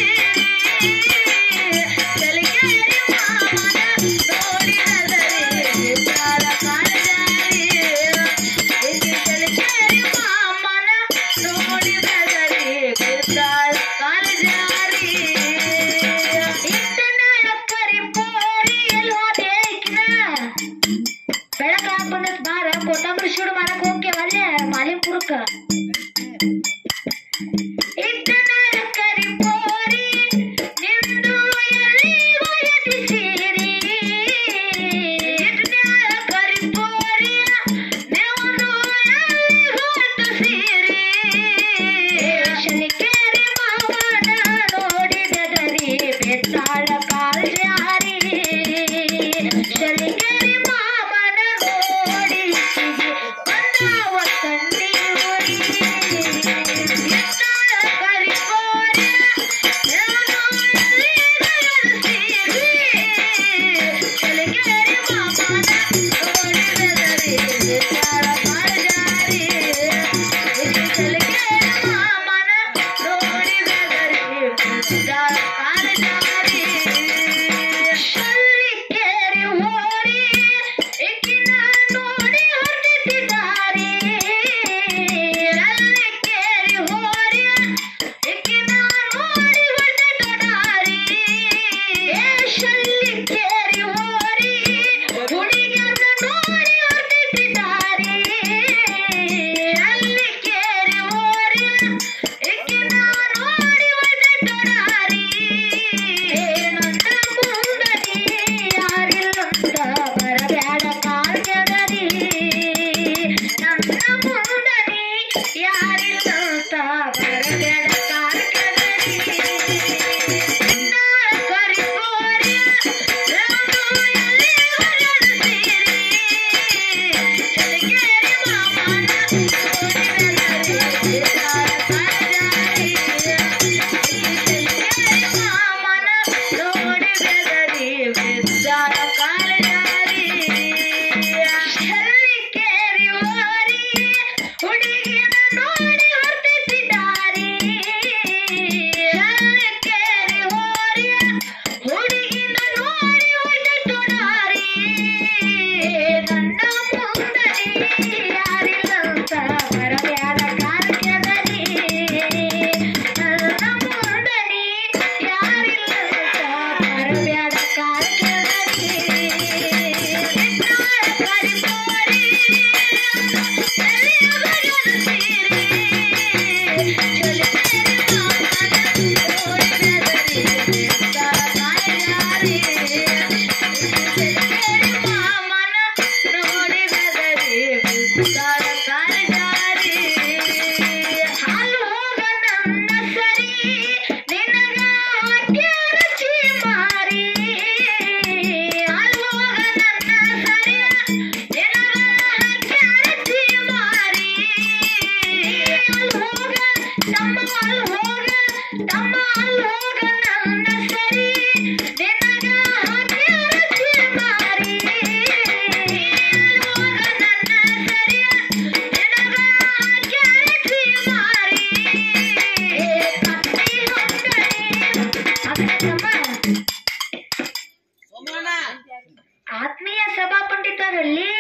ಆತ್ಮೀಯ ಸಭಾ ಪಂಡಿತರಲ್ಲಿ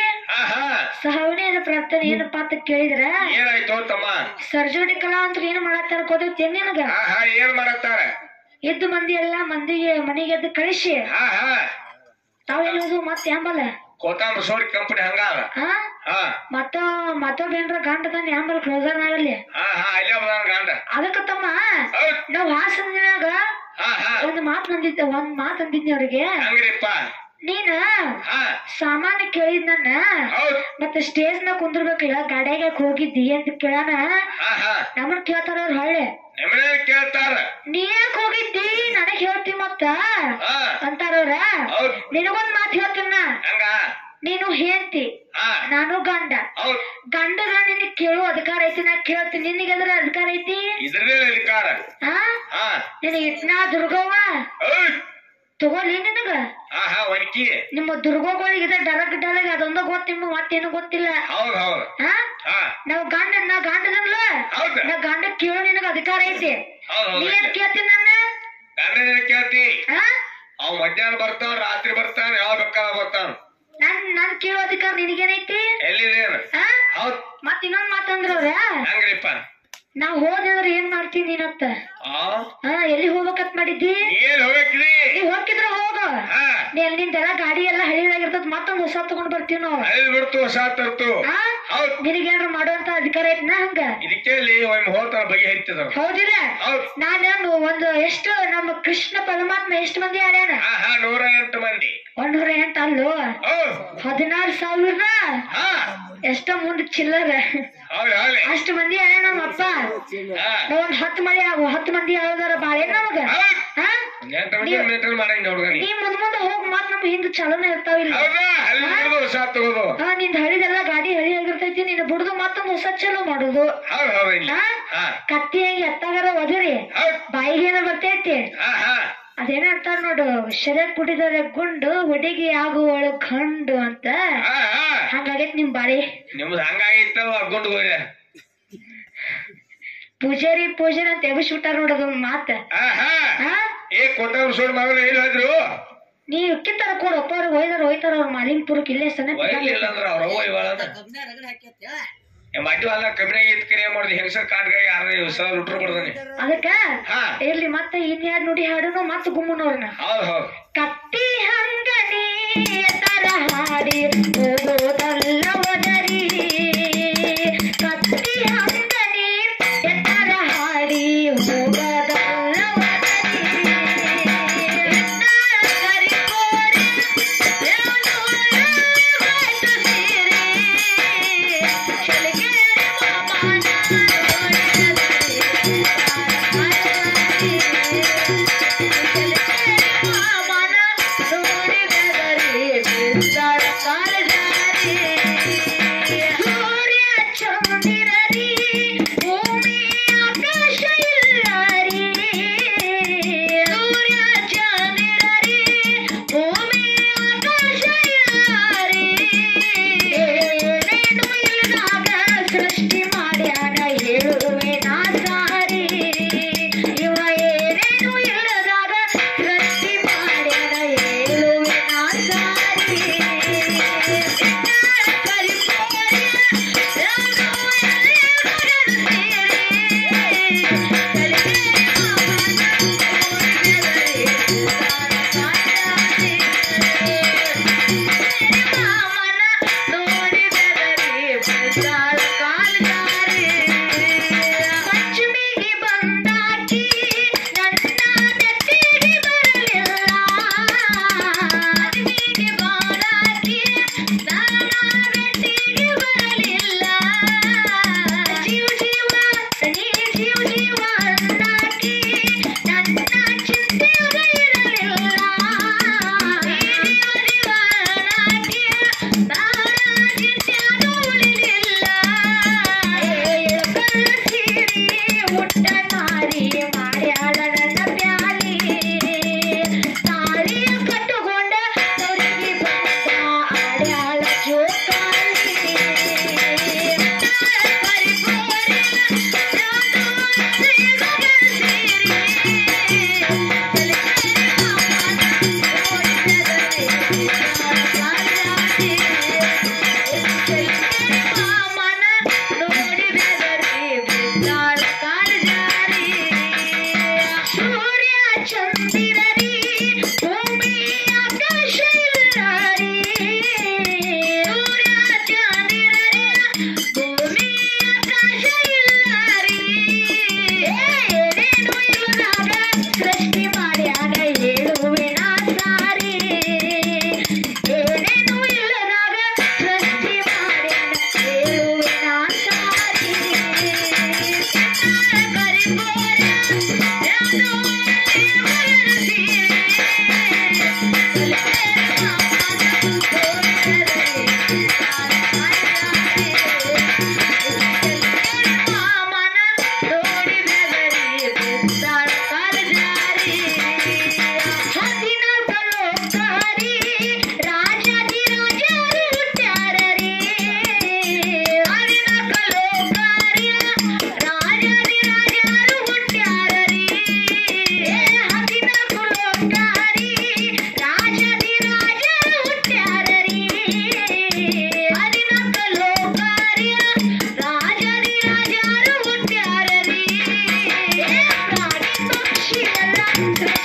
ಸಹವಣಿಯ ಪ್ರಾರ್ಥನೆ ಏನಪ್ಪ ಅಂತ ಕೇಳಿದ್ರ ಏನಾಯ್ತು ತಮ್ಮ ಸರ್ಜೋಡಿ ಕಲಾ ಅಂತ ಏನ್ ಮಾಡತ್ತಾರ ಗೊತ್ತೈತಿ ನಿನಗ ಏನ್ ಮಾಡತ್ತಾರ ಎದ್ದು ಮಂದಿ ಎಲ್ಲಾ ಮಂದಿಗೆ ಮನೆಗೆ ಎದ್ದು ಕಳಿಸಿ ತಾವೇನೋದು ಮತ್ತೆ ಯಾಂಬಲ್ಲ ಕೋತಾಂಬ ಸೋರಿ ಕಂಪನಿ ಹಂಗಾರ ಮತ್ತೊಬ್ಬೇನ್ರ ಗಂಡದನ್ ಯಾಂಬಲ್ ಕ್ಲೋಸರ್ ಆಗಲಿ ಗಂಡ ಅದಕ್ಕ ತಮ್ಮ ನಾವ್ ಹಾಸನದಾಗ ಒಂದ್ ಮಾತ್ ಅಂದಿದ್ನಿ ಅವ್ರಿಗೆ ನೀನ ಸಾಮಾನ್ಯ ಕೇಳಿದ್ ನನ್ನ ಮತ್ತೆ ಸ್ಟೇಜ್ ನ ಕುಂದಿರ್ಬೇಕಲ್ಲ ಗಾಡಿಯಾಗ ಹೋಗಿದ್ದಿ ಅಂತ ಕೇಳಾನ ನಮ್ಮನ್ ಕೇಳ್ತಾರ ಅವ್ರ ಹೊಳ್ಳೆ ಕೇಳ್ತಾರ ನೀ ಯಾಕೆ ಹೋಗಿದ್ದಿ ನನಗ್ ಹೇಳ್ತಿ ಮತ್ತ ಅಂತಾರವ್ರ ನಿನಗೊಂದ್ ಮಾತು ಹೇಳ್ತೀನ ನೀನು ಹೇಳ್ತಿ ನಾನು ಗಂಡಗ ನಿನಗ್ ಕೇಳು ಅಧಿಕಾರ ಐತಿ ನಾ ಕೇಳ್ತೀನಿ ನಿನಗೆ ಅದ್ರ ಅಧಿಕಾರ ಐತಿ ನಿನಗೆ ಇಟ್ನಾ ದುರ್ಗವ್ವ ತಗೋಲಿ ನಿನಗ ನಿಮ್ಮ ದುರ್ಗೋಗಳಿಗೆ ಡರಗ್ ಅದೊಂದ ಗೊತ್ತ ನಿಮ್ಮ ಮತ್ತೇನು ಗೊತ್ತಿಲ್ಲ ನಾವ್ ನಾ ಗಂಡದಲ್ಲ ನಾ ಗಂಡ ಕೇಳು ನಿನಗ ಅಧಿಕಾರ ಐತಿ ನೀ ಏನ್ ಕೇಳ್ತೀನಿ ನನ್ನ ಮಧ್ಯಾಹ್ನ ಬರ್ತಾವ ರಾತ್ರಿ ಬರ್ತಾನ ಯಾವ ಬೇಕಾದ ಬರ್ತಾನ ನಾನ್ ಕೇಳೋ ಅಧಿಕಾರ ನಿನಗೇನೈತಿ ಎಲ್ಲಿದೇನು ಹೌದ್ ಮತ್ ಇನ್ನೊಂದ್ ಮಾತಂದ್ರವ್ರ ಹಂಗ್ರಿಪ್ಪ ನಾವ್ ಹೋದ್ರೆ ಏನ್ ಮಾಡ್ತೀನಿ ನೀನತ್ತ ಎಲ್ಲಿ ಹೋಗ್ಬೇಕತ್ ಮಾಡಿದ್ದಿ ಏನ್ ಹೋಗ್ಬೇಕ್ರಿ ನೀವ್ ಹೋಗಿದ್ರ ಹೋಗ ನೀ ನಿಂದೆಲ್ಲ ಗಾಡಿ ಎಲ್ಲಾ ಹಳಿದಾಗಿರ್ತದ ಮತ್ತೊಂದ್ ಹೊಸ ತಗೊಂಡ್ ಬರ್ತೀವಿ ನಾವು ಹಳಿ ಬಿಡ್ತು ಹೊಸ ತರ್ತು ನಿನಗೇನ್ರ ಮಾಡುವಂತ ಅಧಿಕಾರ ಐತ್ನಾ ಹಂಗ ಇದಕ್ಕೆ ಒಮ್ಮೆ ಹೋಗ್ತಾರ ಬಗೆ ಹರಿತದ ಹೌದಿಲ್ಲ ನಾನು ಒಂದು ಎಷ್ಟು ನಮ್ಮ ಕೃಷ್ಣ ಪರಮಾತ್ಮ ಎಷ್ಟು ಮಂದಿ ಆಡ್ಯಾನ 108 ಮಂದಿ 108 ಅಲ್ಲೋ 16,000 ಎಷ್ಟ ಮುಂದ್ ಚಿಲ್ಲರ ಅಷ್ಟು ಮಂದಿ ಆಡ್ಯಾನ ನಮ್ಮಪ್ಪ ಒಂದ್ 10 ಮಂದಿ ಯಾವ್ದಾರ ಬಾಳೆ ನಮಗ ನೀ ಮುಂದ್ ಹೋಗ್ ಮತ್ ನಮ್ ಹಿಂದ್ ಚಲನ ಇರ್ತಾವಿಲ್ಲ ನಿಂದ ಹಳಿದೆಲ್ಲ ಗಾಡಿ ಹಳಿ ಆಗಿರ್ತೈತಿ ನೀನ್ ಬಿಡುದು ಮತ್ತೊಂದ್ ಹೊಸ ಚಲೋ ಮಾಡುದು ಕತ್ತಿಯಾಗಿ ಎತ್ತಾಗಾರ ಒದರಿ ಬಾಯಿಗೇನ ಬರ್ತೈತಿ ಅದೇನಂತಾರ ನೋಡು ಶರೀರ ಕುಡಿದರೆ ಗುಂಡು ಹುಡುಗಿ ಆಗುವಳ ಗಂಡು ಅಂತ ಹಂಗಾಗೈತಿ ನಿಮ್ ಬಾಳಿ ನಿಮ್ದು ಹಂಗಾಗಿತ್ತ ಗುಂಡು ಪೂಜಾರಿ ಅಂತ ಎಬ್ಬಿಸ್ಬಿಟ್ಟಾರ ನೋಡೋದು ಮಾತ ನೀ ಕಿತ್ತಾರ ಕೊಡು ಒಪ್ಪ ಹೋಯ್ತಾರ ಅವ್ರ ಮಾಲಿಂಗ್ಪುರಕ್ಕೆ ಇಲ್ಲೇ ಸಣ್ಣ ಮಡ್ಡಿ ಅಲ್ಲ ಕಬ್ಬಿನಾಗ ಇತ್ಕರೆ ಮಾಡುದು ಹೆಂಗಸರ್ ಕಾಡ್ಗಾಗ 6 ಲೀಟರ್ ಕೊಡ್ದಾನೆ ಅದಕ್ಕ ಇರ್ಲಿ ಮತ್ತ ಇನ್ಯಾರು ನುಡಿ ಹಾಡುನು ಮತ್ತ ಗುಮ್ಮನವ್ರನ್ನ ಕತ್ತಿ ಹಂಗನೇ ತರ ಹಾಡಿ ಹೋಗೋದಲ್ಲ ಒದರಿ ಕತ್ತಿ ಹಂಗನೇ ತರ ಹಾಡಿ ಹೋಗೋದಲ್ಲ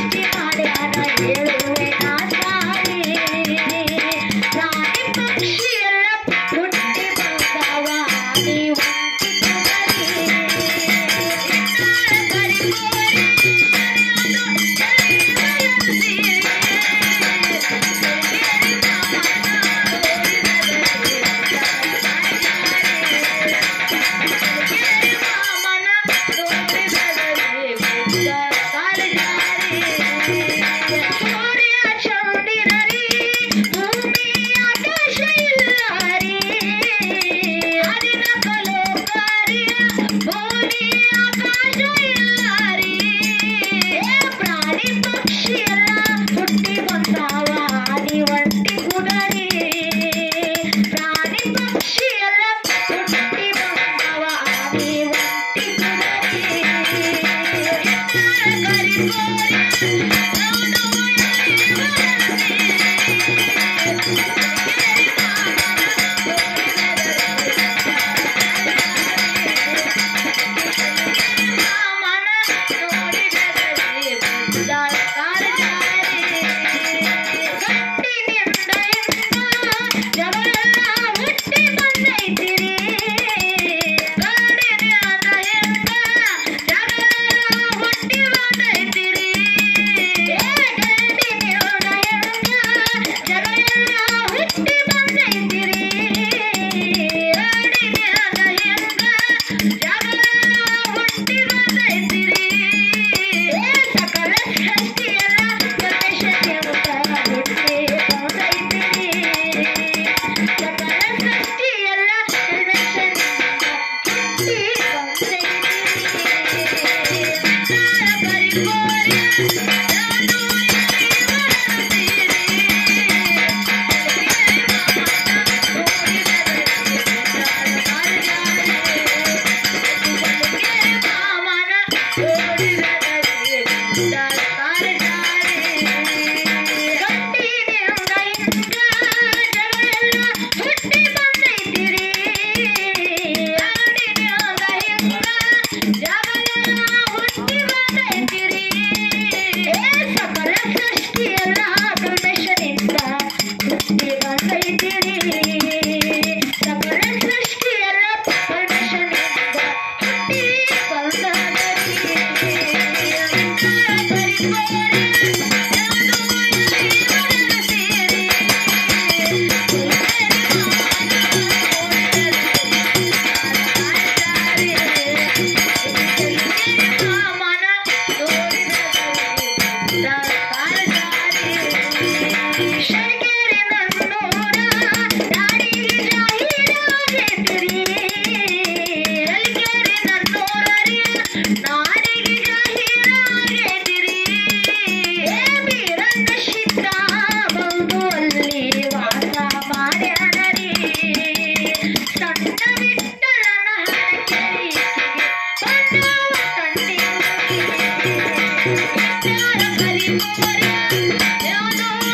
No, no.